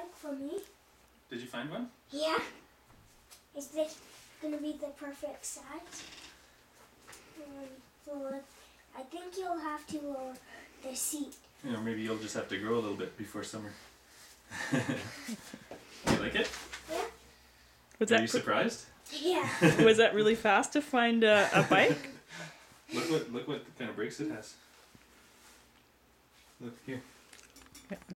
bike for me. Did you find one? Yeah. Is this going to be the perfect size? So I think you'll have to lower the seat. You know, maybe you'll just have to grow a little bit before summer. You like it? Yeah. Are you surprised? Yeah. Was that really fast to find a bike? Look what kind of brakes it has. Look here.